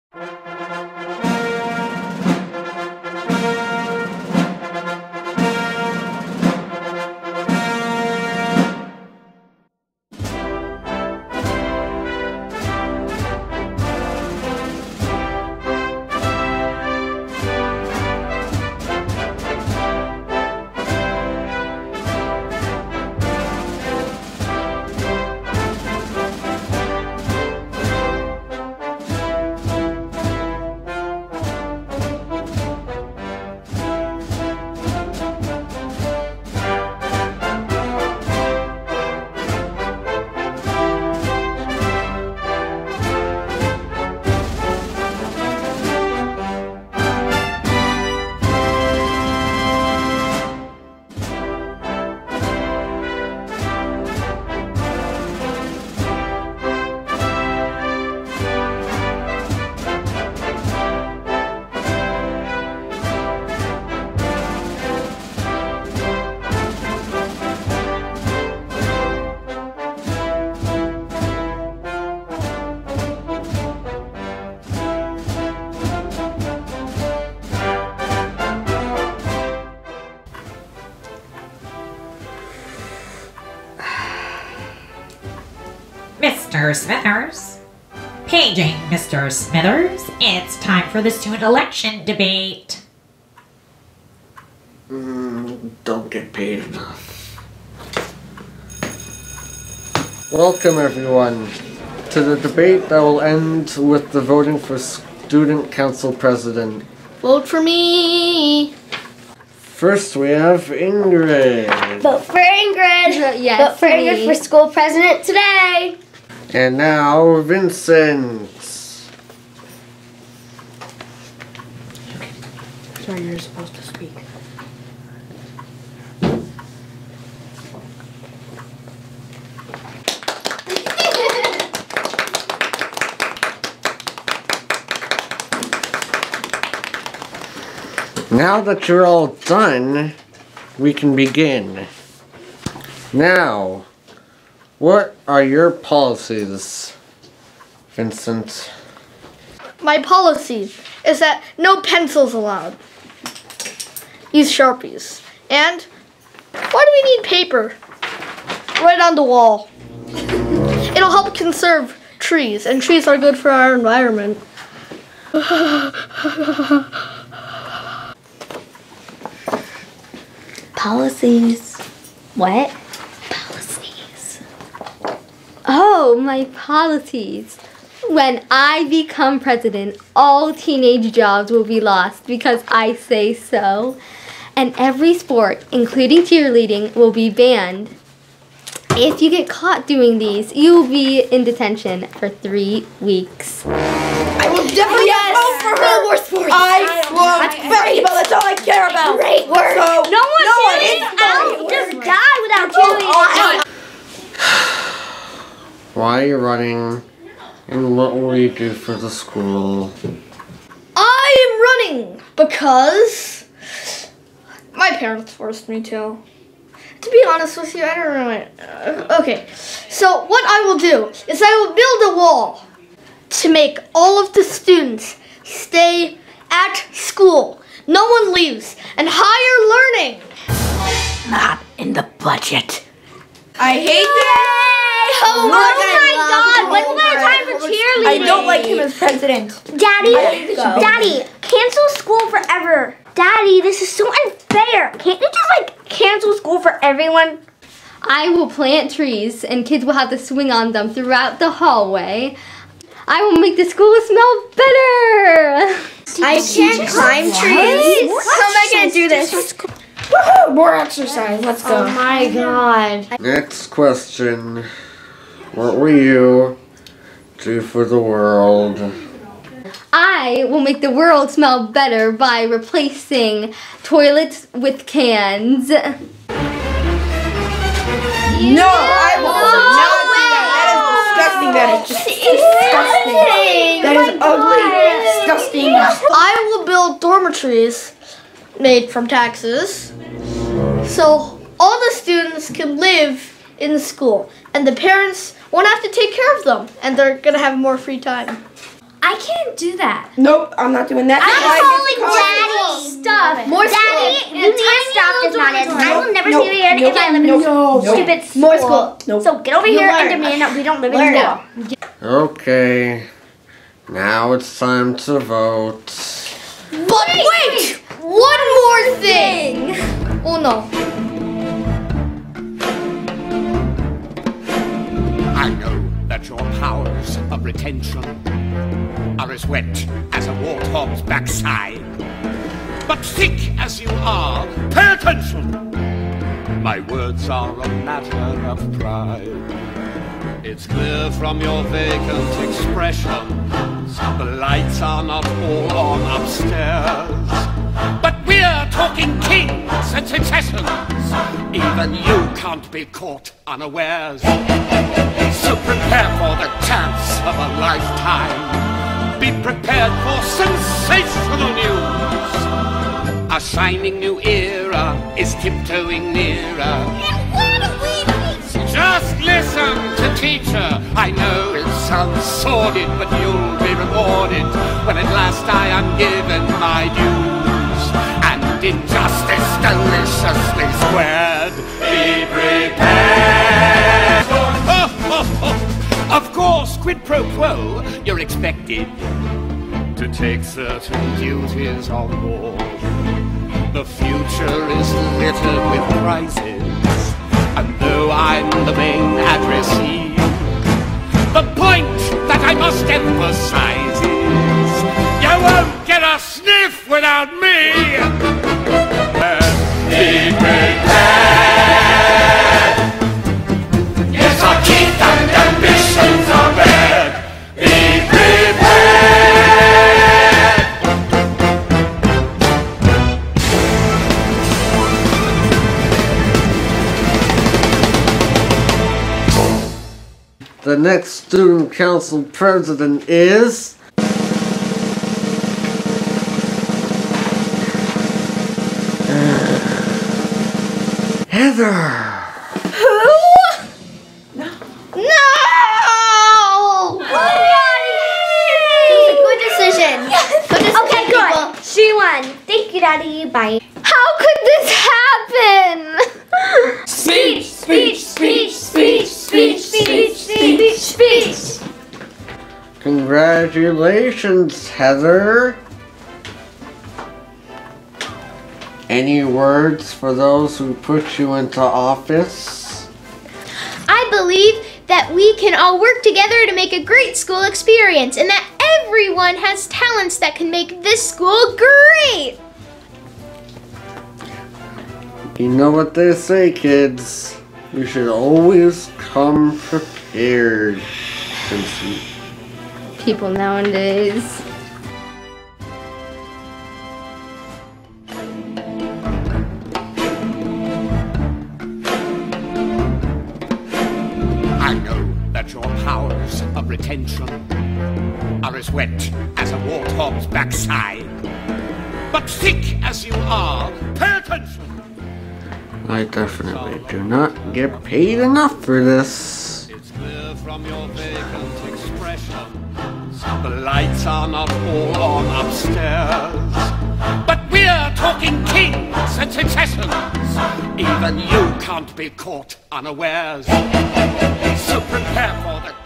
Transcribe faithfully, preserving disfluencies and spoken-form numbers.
Mister Smithers? Paging Mister Smithers, it's time for the student election debate. Mm, don't get paid enough. Welcome everyone to the debate that will end with the voting for student council president. Vote for me! First we have Ingrid. Vote for Ingrid! Yes, Vote for me. Ingrid for school president today! And now Vincent. Sorry, you're supposed to speak. Now that you're all done, we can begin. Now, what are your policies, Vincent? My policy is that no pencils allowed. Use Sharpies. And why do we need paper? Right on the wall. It'll help conserve trees, and trees are good for our environment. Policies. What? Policies. Oh, my policies. When I become president, all teenage jobs will be lost because I say so. And every sport, including cheerleading, will be banned. If you get caught doing these, you will be in detention for three weeks. I will definitely yes. vote for her. No more sports. I love basketball. That's all I care about. Great work. So, no one no cheerleading out. Just die without cheerleading. Why are you running? And what will you do for the school? I am running because my parents forced me to. To be honest with you, I don't really... Uh, okay, so what I will do is I will build a wall to make all of the students stay at school. No one leaves, and higher learning. Not in the budget. I hate that. Oh, oh my God! When's my time for cheerleading? I don't like him as president. Daddy, Daddy, cancel school forever. Daddy, this is so unfair. Can't you just like cancel school for everyone? I will plant trees, and kids will have to swing on them throughout the hallway. I will make the school smell better. I can't climb trees. How am I gonna do this? More exercise. Let's go. Oh my God. Next question. What will you do for the world? I will make the world smell better by replacing toilets with cans. No, I will not do that. That is disgusting. That is just disgusting. That is ugly, disgusting. I will build dormitories made from taxes, so all the students can live in the school, and the parents won't have to take care of them, and they're gonna have more free time. I can't do that. Nope, I'm not doing that. I'm That's why I calling get to Daddy. Stop. More Daddy, school. you need to stop this nonsense. I will never Nope. see you again Nope. if I live in Nope. this Nope. stupid school. More school. Nope. So get over You'll here learn. and demand we don't live Learn in now. school. Okay. Now it's time to vote. But wait! One more thing! Oh no. I know that your powers of retention are as wet as a warthog's backside. But thick as you are, pay attention. My words are a matter of pride. It's clear from your vacant expressions the lights are not all on upstairs. But we're talking kings and successions. Even you can't be caught unawares. So prepare for the chance of a lifetime. Be prepared for sensational news. A shining new era is tiptoeing nearer. Just listen to teacher. I know it sounds sordid, but you'll be rewarded when at last I am given my dues. And injustice deliciously squared. Be prepared. Oh, oh, oh. Of course, quid pro quo, you're expected to take certain duties on board. The future is littered with prizes, and though I'm the main addressee, the point that I must emphasize is you won't get a sniff without me. Be prepared. Yes, our teeth and ambitions are bad. Be prepared. The next student council president is Heather. Who? No. No! It was a good decision. Good decision, Okay, people. good. She won. Thank you, Daddy. Bye. How could this happen? Speech, speech, speech, speech, speech, speech, speech, speech. Congratulations, Heather. Any words for those who put you into office? I believe that we can all work together to make a great school experience and that everyone has talents that can make this school great. You know what they say, kids. You should always come prepared. Since you People nowadays. I know that your powers of retention are as wet as a warthog's backside. But thick as you are, pay attention. I definitely do not get paid enough for this. It's clear from your vacant expression the lights are not all on upstairs. But we're talking kings and successions. Even you can't be caught unawares. So prepare for the